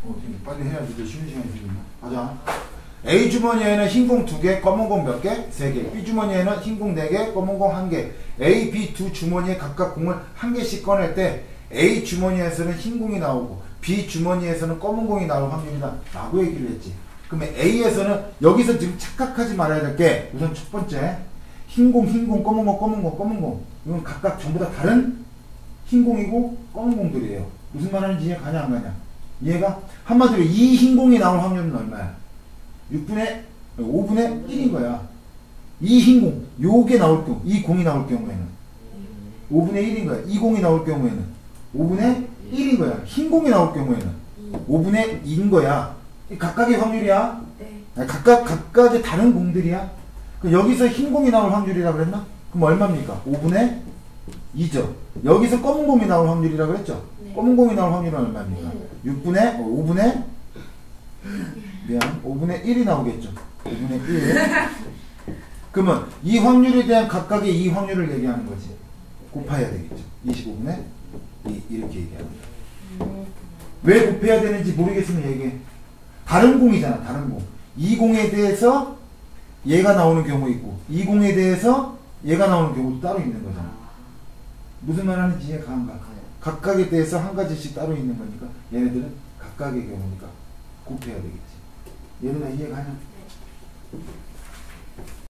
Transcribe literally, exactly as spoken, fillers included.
어, 빨리 해야지. 더 쉬운 시간이 생기나. 가자. A 주머니에는 흰 공 두 개, 검은 공 몇 개? 세 개. B 주머니에는 흰 공 네 개, 검은 공 한 개. A, B 두 주머니에 각각 공을 한 개씩 꺼낼 때 A 주머니에서는 흰 공이 나오고 B 주머니에서는 검은 공이 나올 확률이다 라고 얘기를 했지. 그러면 A에서는 여기서 지금 착각하지 말아야 될 게 우선 첫 번째 흰 공, 흰 공, 검은 공, 검은 공, 검은 공 이건 각각 전부 다 다른 흰 공이고 검은 공들이에요. 무슨 말하는지 이해 가냐 안 가냐? 이해가? 한마디로 이 흰 공이 나올 확률은 얼마야? 육분의 오분의 일인 거야. 이 흰 공, 요게 나올 경우, 이 공이 나올 경우에는 오분의 일인 거야. 이 공이 나올 경우에는 오분의 일인 거야. 흰 공이 나올 경우에는 오분의 이인 거야. 각각의 확률이야. 네. 각각, 각각의 다른 공들이야. 그럼 여기서 흰 공이 나올 확률이라 그랬나? 그럼 얼마입니까? 오분의 이죠. 여기서 검은 공이 나올 확률이라 그랬죠? 네. 검은 공이 나올 확률은 얼마입니까? 네. 육분의, 어, 오분의, 미안, 오분의 일이 나오겠죠. 오분의 일. 그러면 이 확률에 대한 각각의 이 확률을 얘기하는 거지. 곱해야 되겠죠. 이십오분의 이, 이렇게 얘기하는 거야. 왜 곱해야 되는지 모르겠으면 얘기해. 다른 공이잖아, 다른 공. 이 공에 대해서 얘가 나오는 경우 있고, 이 공에 대해서 얘가 나오는 경우도 따로 있는 거잖아. 무슨 말 하는지 이해가 안 가? 각각에 대해서 한 가지씩 따로 있는 거니까, 얘네들은 각각의 경우니까 곱해야 되겠지. 얘들아 이해가 가냐?